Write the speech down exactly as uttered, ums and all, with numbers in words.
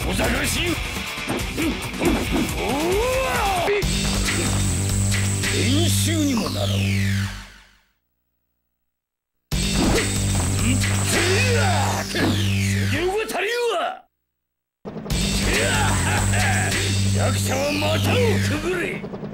小賢しい。練習にもなろう。修行が足りんわ。弱者は股をくぐれ。